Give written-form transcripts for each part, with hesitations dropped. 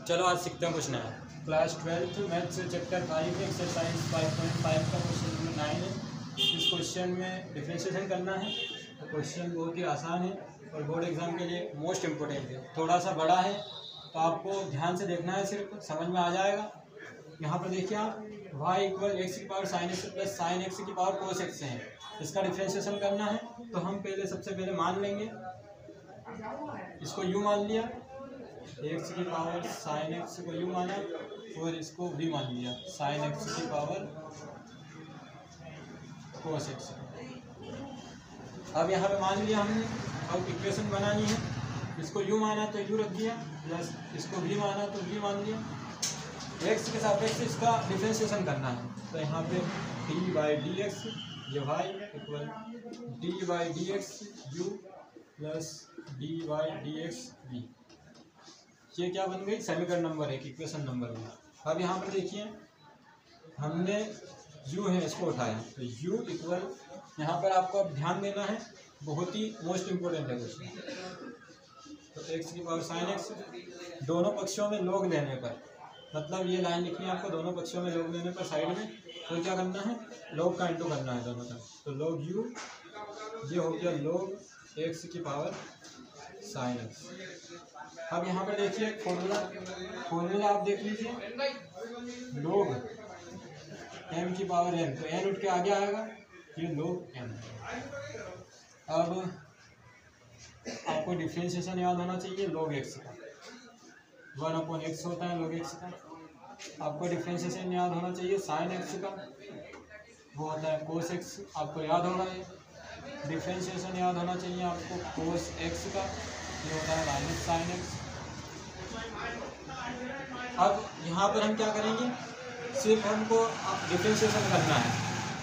चलो आज सीखते हैं कुछ नया। क्लास 12 मैथ्स चैप्टर 5 एक्सरसाइज 5.5 का क्वेश्चन नंबर 9 है। इस क्वेश्चन में डिफरेंशिएशन करना है। तो क्वेश्चन बहुत ही आसान है और बोर्ड एग्जाम के लिए मोस्ट इम्पोर्टेंट है। थोड़ा सा बड़ा है तो आपको ध्यान से देखना है, सिर्फ समझ में आ जाएगा। यहाँ पर देखिए आप y इक्वल एक्स की power sine x plus sine x की पावर कोस एक्स है। इसका डिफरेंशिएशन करना है तो हम सबसे पहले मान लेंगे, इसको u मान लिया, एक्स की पावर साइन एक्स को u माना और इसको v मान लिया साइन एक्स की पावर कोस एक्स। अब यहाँ पे मान लिया हमने। अब इक्वेशन बनानी है, इसको u माना तो u रख दिया, प्लस इसको v माना तो v मान लिया। एक्स के सापेक्ष इसका डिफरेंशिएशन करना है तो यहाँ पे डी बाई डी एक्स ये y equal d by d x u plus d by d x v. ये क्या बन गई? समीकरण नंबर 1, इक्वेशन नंबर 1। अब यहाँ पर देखिए हमने u है इसको उठाया तो u इक्वल, यहाँ पर आपको अब ध्यान देना है, बहुत ही मोस्ट इम्पोर्टेंट है क्वेश्चन। तो x की पावर साइन एक्स, दोनों पक्षों में log लेने पर, मतलब ये लाइन लिखनी है आपको, दोनों पक्षों में log लेने पर साइड में, तो क्या करना है? log का इंटू करना है दोनों तरफ। तो log u ये हो गया log x की पावर साइन एक्स। अब यहाँ पर देखिए फॉर्मूला आप देख लीजिए, log m की पावर n, तो n उठ के आगे आएगा, ये log m। अब आपको डिफरेंशिएशन याद होना चाहिए log x का, 1/x होता है log x का। आपको डिफरेंशिएशन याद होना चाहिए साइन x का, वो होता है cos x, आपको याद होगा ये। डिफरेंशिएशन याद होना चाहिए आपको cos x का, ये होता है माइनस साइन x। अब यहाँ पर हम क्या करेंगे, सिर्फ हमको डिफरेंशिएशन करना है,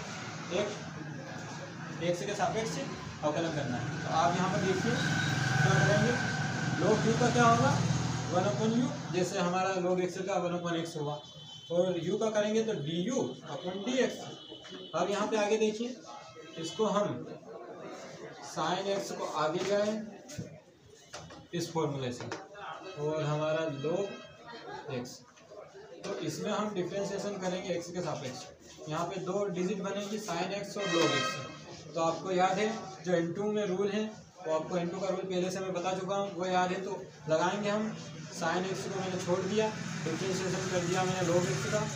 एक x के सापेक्ष अवकलन करना है। तो आप यहाँ पर देखिए क्या करेंगे, log u का क्या होगा 1/u, जैसे हमारा log x का 1/x होगा, और u का करेंगे तो du/dx। अब यहाँ पे आगे देखिए, इसको हम साइन x को आगे जाए इस फॉर्मूले से, और हमारा log x, तो इसमें हम डिफरेंशिएशन करेंगे x के सापेक्ष। यहाँ पे 2 डिजिट बनेगी साइन x और log x। तो आपको याद है जो n2 में रूल है, तो आपको n2 का रूल पहले से मैं बता चुका हूँ, वो याद है। तो लगाएंगे हम, साइन एक्स को मैंने छोड़ दिया, डिफरेंशिएशन कर दिया मैंने log x का,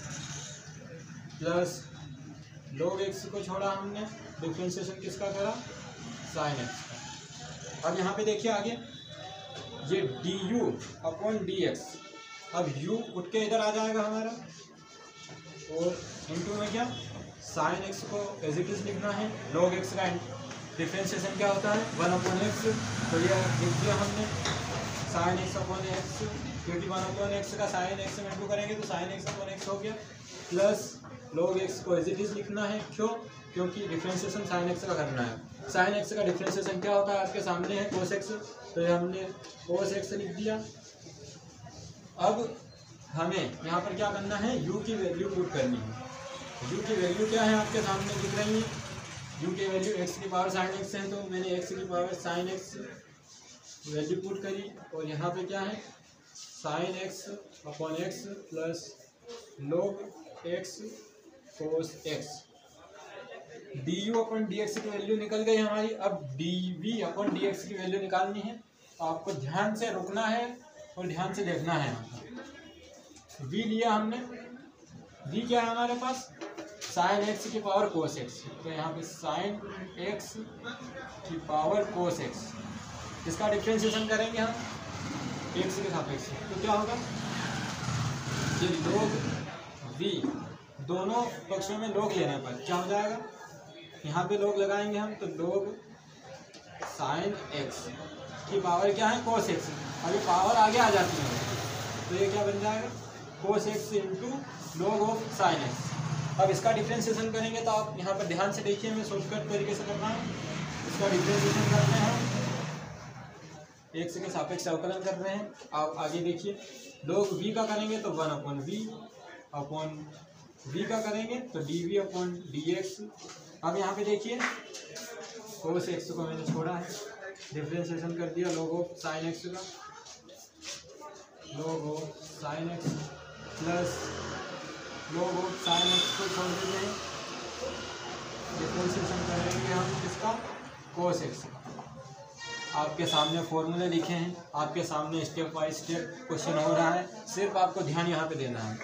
प्लस log x को छोड़ा हमने, डिफरेंशिएशन किसका करा? साइन एक्स का। अब यहाँ पे देखिए आगे ये du/dx, अब u उठ के इधर आ जाएगा हमारा, और इनटू में क्या साइन एक्स को एज इट इज लिखना है। log x का डिफरेंशिएशन क्या होता है 1/x, तो ये लिख दिया हमने साइन x/x, क्योंकि 1/x का साइन x में इंटू करेंगे तो साइन x/x हो गया, प्लस log x को एज इट इज लिखना है। क्यों? क्योंकि डिफरेंशिएशन साइन x का करना है। साइन x का डिफरेंशिएशन क्या होता है आपके सामने है, cos x, तो ये हमने cos x लिख दिया। अब हमें यहाँ पर क्या करना है, u की वैल्यू पुट करनी है। u की वैल्यू क्या है आपके सामने दिख रही है, u की वैल्यू x की पावर साइन x है, तो मैंने x की power sine x value put करी, और यहाँ पे क्या है sine x/x plus log x cos x। du/dx की वैल्यू निकल गई हमारी। अब dv/dx की वैल्यू निकालनी है, तो आपको ध्यान से रुकना है और ध्यान से देखना है। v लिया हमने, v क्या है हमारे पास, साइन x की पावर cos x, तो यहाँ पे साइन x की पावर cos x, इसका डिफरेंशिएशन करेंगे हम x के सापेक्ष, तो क्या होगा, ये log v, दोनों पक्षों में log लेने पर क्या हो जाएगा, यहाँ पे log लगाएंगे हम, तो log साइन x की पावर क्या है cos x, अभी पावर आगे आ जाती है, तो ये क्या बन जाएगा cos x into log of sine x। अब इसका डिफरेंशिएशन करेंगे तो आप यहाँ पर ध्यान से देखिए, मैं शॉर्टकट तरीके से करना है। इसका डिफरेंशिएशन करते हैं हम, x के सापेक्ष अवकलन कर रहे हैं। आप आगे देखिए, log v का करेंगे तो 1/v का करेंगे तो dv/dx। अब यहाँ पे देखिए cos x को मैंने छोड़ा है, डिफरेंशिएशन कर दिया log ऑफ साइन x का, log of sine x plus log of sine x को छोड़ देते हैं, डिफरेंशिएशन करेंगे हम इसका कोस एक्स का। आपके सामने फॉर्मूले लिखे हैं, आपके सामने स्टेप बाय स्टेप क्वेश्चन हो रहा है, सिर्फ आपको ध्यान यहाँ पे देना है।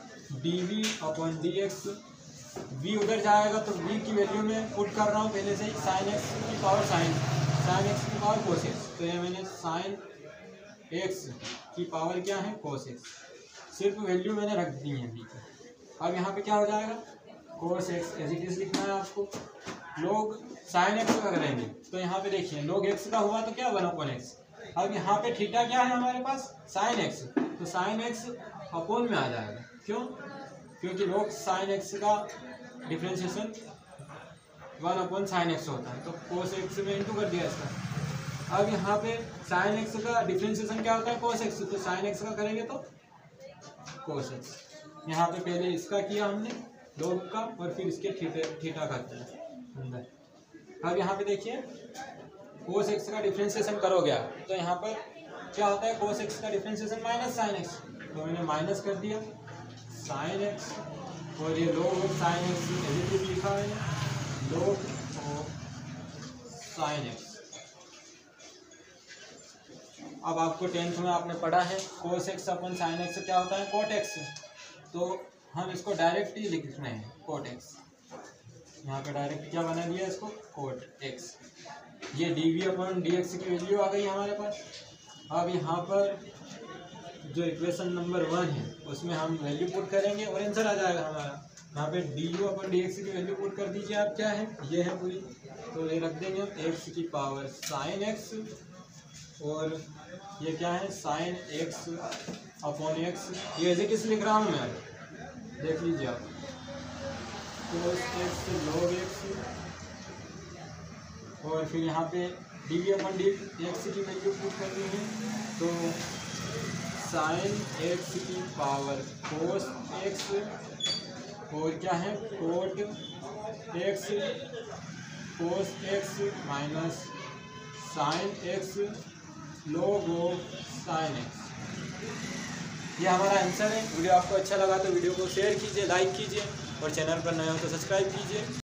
dv/dx, v उधर जाएगा तो v की वैल्यू में पुट कर रहा हूँ पहले से ही, साइन एक्स की पावर साइन एक्स की पावर कोस एक्स, तो ये मैंने साइन एक्स की पावर क्या है कोस एक्स, सिर्फ वैल्यू मैंने रख दी है v की। अब यहाँ पे क्या हो जाएगा cos x as it is लिखना है आपको। लोग साइन एक्स का करेंगे तो यहाँ पे देखिए लोग एक्स का हुआ तो क्या 1/x। अब यहाँ पे थीटा क्या है हमारे पास साइन एक्स, तो साइन एक्स अपोन में आ जाएगा। क्यों? क्योंकि लोग साइन एक्स का डिफ्रेंशिएशन 1/sin x होता है, तो कोस एक्स में इंटू कर दिया इसका। अब यहाँ पे साइन एक्स का डिफ्रेंशिएशन क्या होता है कोस एक्स, तो साइन एक्स का करेंगे तो कोस एक्स। यहाँ पे पहले इसका किया हमने लोग का और फिर इसके थीटा करते हैं अंदर। अब यहाँ पे देखिए कोस एक्स का डिफ्रेंशिएशन करोगे आप तो यहाँ पर क्या होता है कोस एक्स का डिफ्रेंशिएशन माइनस साइन एक्स, तो मैंने माइनस कर दिया साइन एक्स और ये लोग साइन एक्स पॉजिटिव लिखा है, लोग साइन एक्स। अब आपको 10th में आपने पढ़ा है cos x upon sine x क्या होता है कोट एक्स, तो हम इसको डायरेक्ट ही लिख रहे हैं कोट एक्स। यहाँ पे डायरेक्ट क्या बना दिया इसको कोट एक्स। ये dv/dx की वैल्यू आ गई हमारे पास। अब यहाँ पर जो इक्वेशन नंबर 1 है उसमें हम वैल्यू पुट करेंगे और आंसर आ जाएगा हमारा। यहाँ पे du/dx की वैल्यू पुट कर दीजिए आप, क्या है ये है पूरी, तो ये रख देंगे हम एक्स की पावर साइन एक्स और ये क्या है साइन एक्स अपॉन एक्स, ये एज इट इज लिख रहा हूँ मैं, देख लीजिए आप। कोस एक्स लॉग एक्स और फिर यहाँ पे dv/dx की वैल्यू पुट करनी है, तो साइन एक्स की पावर कोस एक्स और क्या है cot x cos x minus sine x log of sine x. ये हमारा आंसर है। वीडियो आपको अच्छा लगा तो वीडियो को शेयर कीजिए, लाइक कीजिए और चैनल पर नए हो तो सब्सक्राइब कीजिए।